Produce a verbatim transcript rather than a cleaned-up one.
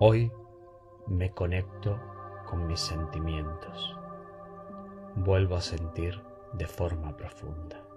Hoy me conecto con mis sentimientos. Vuelvo a sentir de forma profunda.